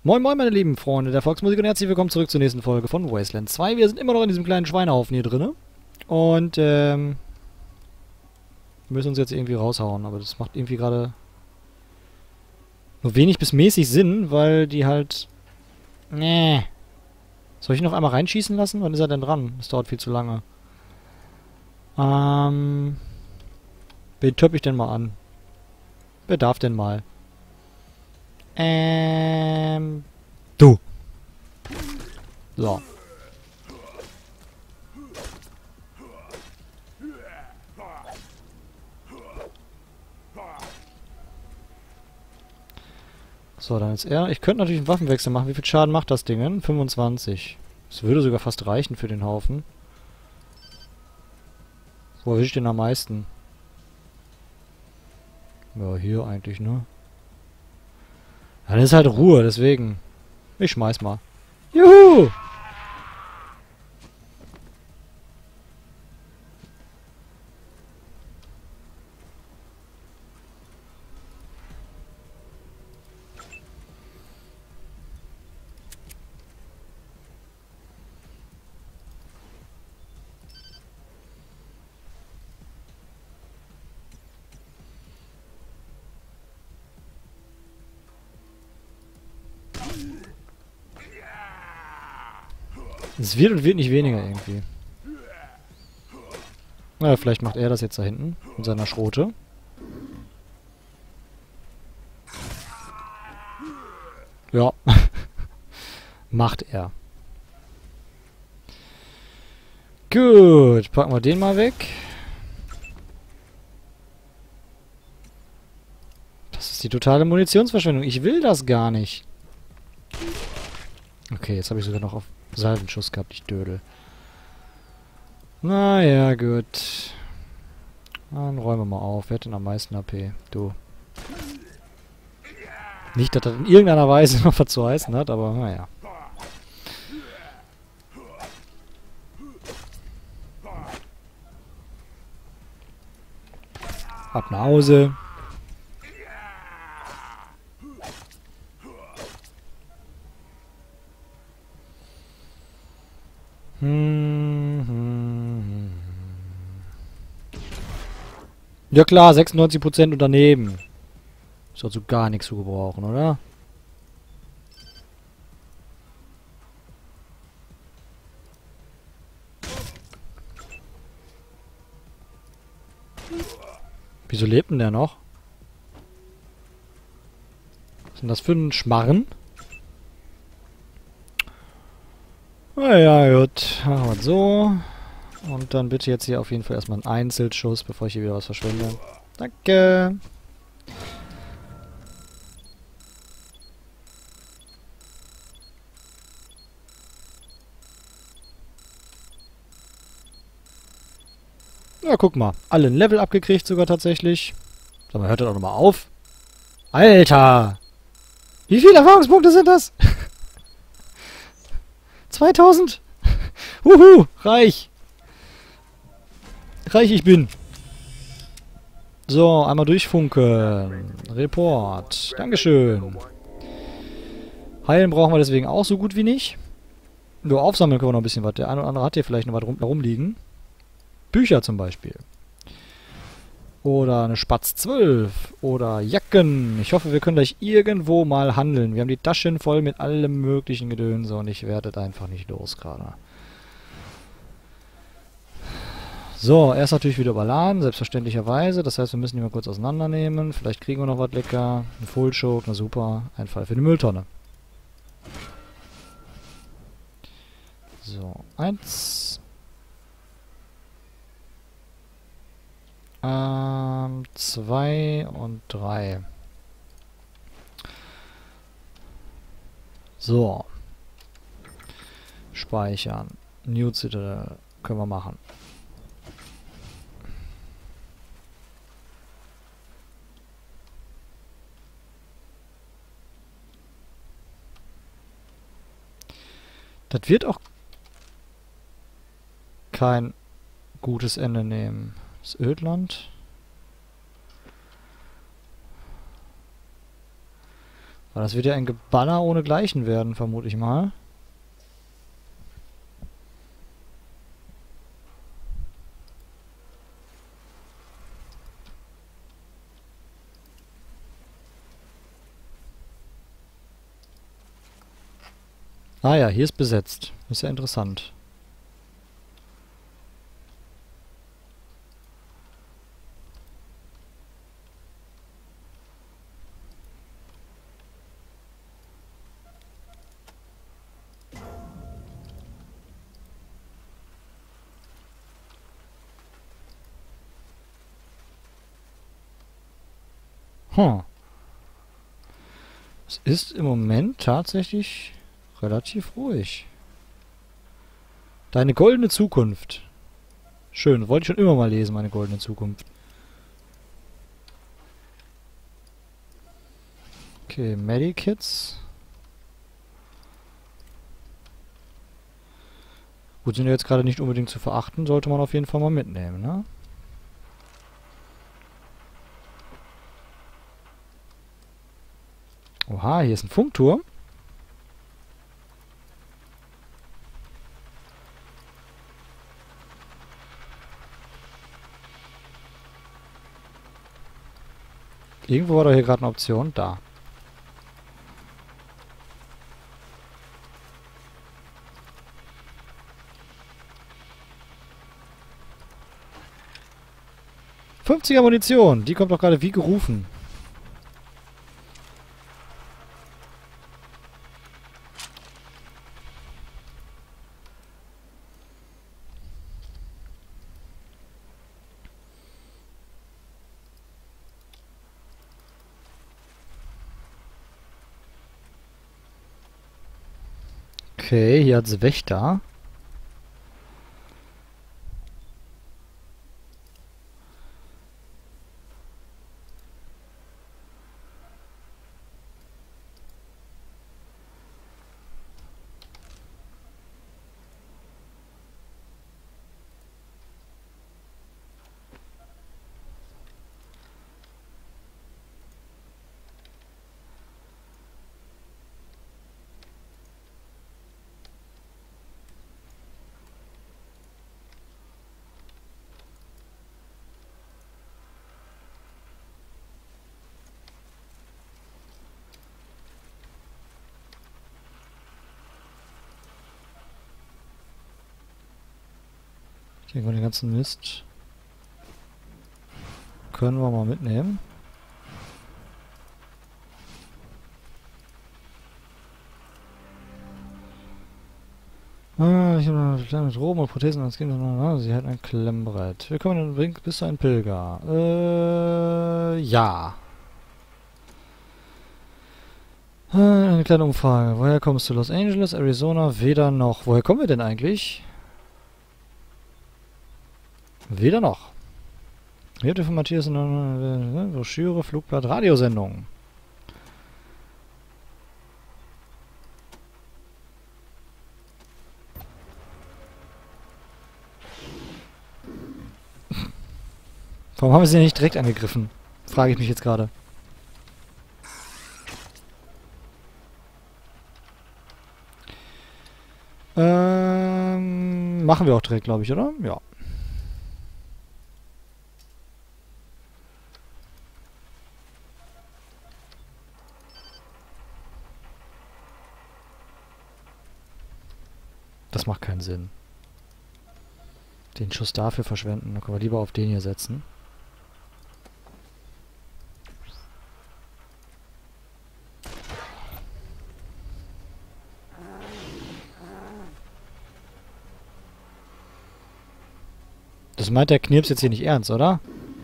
Moin moin meine lieben Freunde der Volksmusik und herzlich willkommen zurück zur nächsten Folge von Wasteland 2. Wir sind immer noch in diesem kleinen Schweinehaufen hier drinne. Und müssen uns jetzt irgendwie raushauen, aber das macht irgendwie gerade nur wenig bis mäßig Sinn, weil die halt... Nee. Soll ich ihn noch einmal reinschießen lassen? Wann ist er denn dran? Das dauert viel zu lange. Wen töpp ich denn mal an? Wer darf denn mal? Du. So. So, dann ist er. Ich könnte natürlich einen Waffenwechsel machen. Wie viel Schaden macht das Ding? 25. Das würde sogar fast reichen für den Haufen. Wo erwische ich den am meisten? Ja, hier eigentlich, ne? Dann ist halt Ruhe, deswegen. Ich schmeiß mal. Juhu! Es wird und wird nicht weniger irgendwie. Na, vielleicht macht er das jetzt da hinten. Mit seiner Schrote. Ja. Macht er. Gut. Packen wir den mal weg. Das ist die totale Munitionsverschwendung. Ich will das gar nicht. Okay, jetzt habe ich sogar noch auf Salvenschuss gehabt, ich Dödel. Naja, gut. Dann räumen wir mal auf. Wer hat denn am meisten AP? Du. Nicht, dass das in irgendeiner Weise noch was zu heißen hat, aber naja. Ab nach Hause. Ja klar, 96% und daneben. Ist also gar nichts zu gebrauchen, oder? Wieso lebt denn der noch? Was ist denn das für ein Schmarren? Naja, gut. Machen wir so. Und dann bitte jetzt hier auf jeden Fall erstmal einen Einzelschuss, bevor ich hier wieder was verschwende. Danke. Ja, guck mal. Alle ein Level abgekriegt sogar tatsächlich. Sag mal, hört das doch nochmal auf. Alter! Wie viele Erfahrungspunkte sind das? 2000? Huhu, reich. Reich ich bin. So, einmal durchfunken. Report. Dankeschön. Heilen brauchen wir deswegen auch so gut wie nicht. Nur aufsammeln können wir noch ein bisschen was. Der eine oder andere hat hier vielleicht noch was rumliegen. Bücher zum Beispiel. Oder eine Spatz 12. Oder Jacken. Ich hoffe, wir können gleich irgendwo mal handeln. Wir haben die Taschen voll mit allem möglichen Gedönse und ich werde da einfach nicht los gerade. So, erst natürlich wieder überladen, selbstverständlicherweise. Das heißt, wir müssen die mal kurz auseinandernehmen. Vielleicht kriegen wir noch was lecker. Ein Full Choke, na super. Ein Fall für die Mülltonne. So, 1. 2 und 3. So. Speichern. New Citadel. Können wir machen. Das wird auch kein gutes Ende nehmen. Das Ödland. Aber das wird ja ein Geballer ohnegleichen werden, vermute ich mal. Ah ja, hier ist besetzt. Ist ja interessant. Hm. Es ist im Moment tatsächlich relativ ruhig. Deine goldene Zukunft. Schön, wollte ich schon immer mal lesen, meine goldene Zukunft. Okay, Medikits. Gut, sind ja jetzt gerade nicht unbedingt zu verachten, sollte man auf jeden Fall mal mitnehmen, ne? Oha, hier ist ein Funkturm. Irgendwo war doch hier gerade eine Option. Da. »50er Munition!« Die kommt doch gerade wie gerufen. Okay, hier hat's Wächter. Hier den ganzen Mist können wir mal mitnehmen. Ich habe mit Roben und Prothesen als Kind. Sie hat ein Klemmbrett. Willkommen in Brink, bist du ein Pilger? Ja. Eine kleine Umfrage. Woher kommst du? Los Angeles, Arizona? Weder noch. Woher kommen wir denn eigentlich? Weder noch. Hier von Matthias eine Broschüre, Flugblatt, Radiosendung. Warum haben wir sie nicht direkt angegriffen? Frage ich mich jetzt gerade. Machen wir auch direkt, glaube ich, oder? Ja. Das macht keinen Sinn. Den Schuss dafür verschwenden. Dann können wir lieber auf den hier setzen. Das meint der Knirps jetzt hier nicht ernst, oder?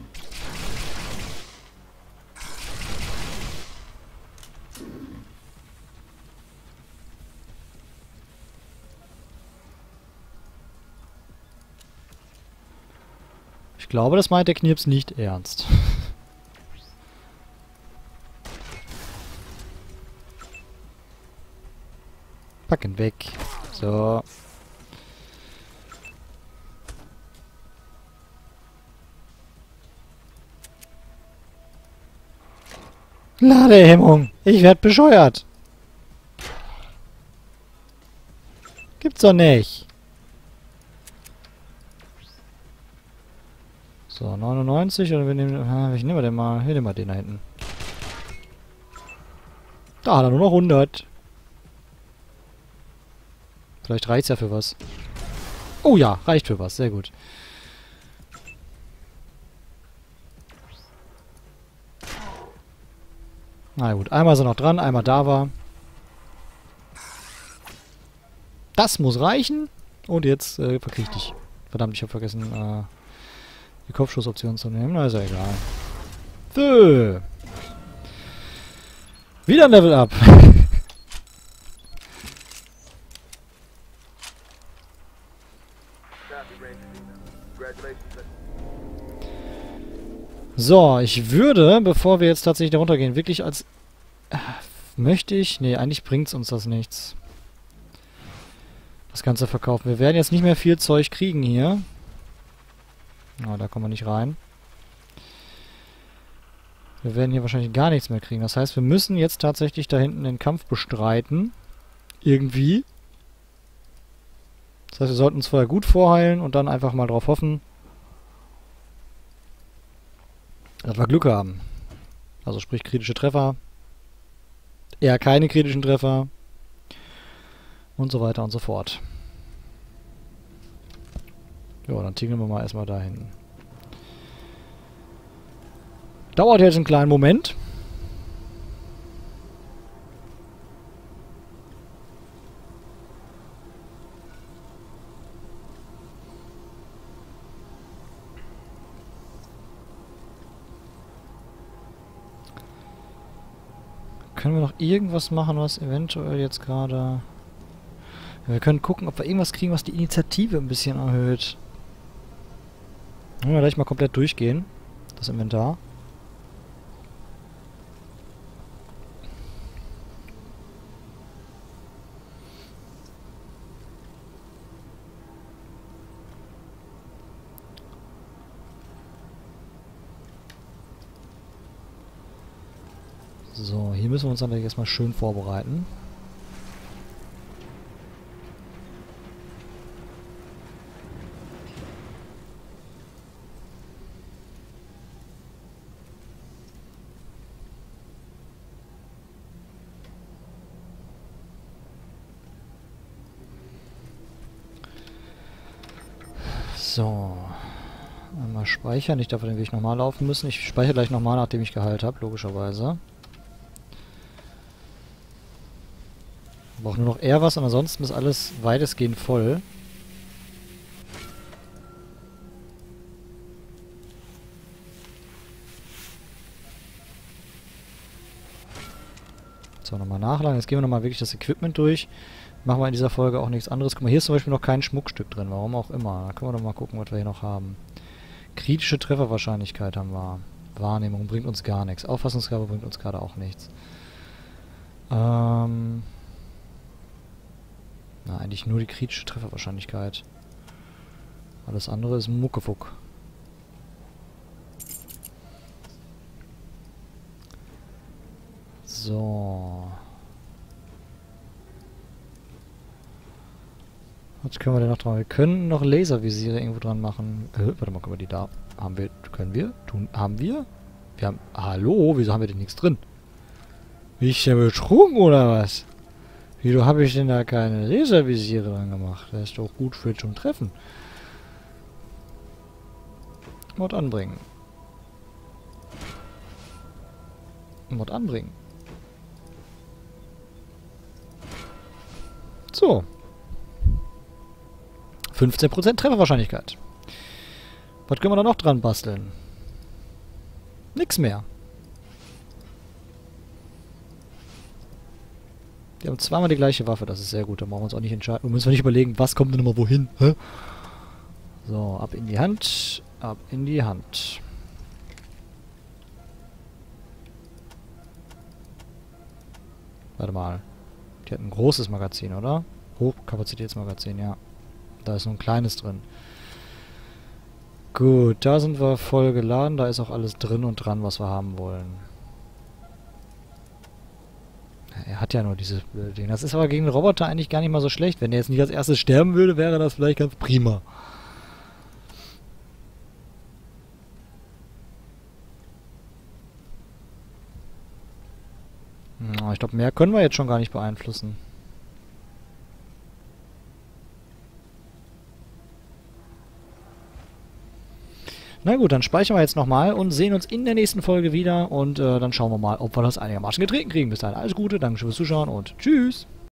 Ich glaube, das meint der Knirps nicht ernst. Packen weg. So. Ladehemmung. Ich werd bescheuert. Gibt's doch nicht. So, 99 oder wir nehmen... welchen nehmen wir denn mal? Hier nehmen wir den da hinten. Da hat er nur noch 100. Vielleicht reicht's ja für was. Oh ja, reicht für was. Sehr gut. Na gut, einmal ist er noch dran, einmal da war. Das muss reichen. Und jetzt verkrieg ich dich. Verdammt, ich habe vergessen, die Kopfschussoption zu nehmen. Na, ist ja egal. So. Wieder ein Level Up. So, ich würde, bevor wir jetzt tatsächlich da runtergehen, wirklich als... möchte ich... Nee, eigentlich bringt's uns das nichts. Das Ganze verkaufen. Wir werden jetzt nicht mehr viel Zeug kriegen hier. Oh, da kommen wir nicht rein. Wir werden hier wahrscheinlich gar nichts mehr kriegen. Das heißt, wir müssen jetzt tatsächlich da hinten den Kampf bestreiten. Irgendwie. Das heißt, wir sollten uns vorher gut vorheilen und dann einfach mal drauf hoffen, dass wir Glück haben. Also sprich kritische Treffer. Eher keine kritischen Treffer. Und so weiter und so fort. Jo, dann tingeln wir mal erstmal da hinten. Dauert jetzt einen kleinen Moment. Können wir noch irgendwas machen, was eventuell jetzt gerade... Wir können gucken, ob wir irgendwas kriegen, was die Initiative ein bisschen erhöht. Wollen wir gleich mal komplett durchgehen. Das Inventar. So, hier müssen wir uns dann erstmal schön vorbereiten. So. Einmal speichern. Ich darf den Weg nochmal laufen müssen. Ich speichere gleich nochmal, nachdem ich geheilt habe, logischerweise. Ich brauche nur noch eher was und ansonsten ist alles weitestgehend voll. So, nochmal nachladen. Jetzt gehen wir nochmal wirklich das Equipment durch. Machen wir in dieser Folge auch nichts anderes. Guck mal, hier ist zum Beispiel noch kein Schmuckstück drin. Warum auch immer. Da können wir doch mal gucken, was wir hier noch haben. Kritische Trefferwahrscheinlichkeit haben wir. Wahrnehmung bringt uns gar nichts. Auffassungsgabe bringt uns gerade auch nichts. Na, eigentlich nur die kritische Trefferwahrscheinlichkeit. Alles andere ist Muckefuck. So. Was können wir denn noch dran? Wir können noch Laservisiere irgendwo dran machen. Warte mal, können wir die da... Haben wir... Können wir? Haben wir? Wir haben... Hallo? Wieso haben wir denn nichts drin? Bin ich denn betrunken oder was? Wieso habe ich denn da keine Laservisiere dran gemacht? Das ist doch gut für zum Treffen. Mod anbringen. Mod anbringen. So. 15% Trefferwahrscheinlichkeit. Was können wir da noch dran basteln? Nix mehr. Wir haben zweimal die gleiche Waffe, das ist sehr gut. Da brauchen wir uns auch nicht entscheiden. Wir müssen nicht überlegen, was kommt denn immer wohin. Hä? So, ab in die Hand. Ab in die Hand. Warte mal. Die hat ein großes Magazin, oder? Hochkapazitätsmagazin, ja. Da ist nur ein kleines drin. Gut, da sind wir voll geladen. Da ist auch alles drin und dran, was wir haben wollen. Er hat ja nur dieses blöde Ding. Das ist aber gegen den Roboter eigentlich gar nicht mal so schlecht. Wenn er jetzt nicht als erstes sterben würde, wäre das vielleicht ganz prima. Ich glaube, mehr können wir jetzt schon gar nicht beeinflussen. Na gut, dann speichern wir jetzt nochmal und sehen uns in der nächsten Folge wieder. Und dann schauen wir mal, ob wir das einigermaßen getreten kriegen. Bis dahin alles Gute, Dankeschön fürs Zuschauen und tschüss.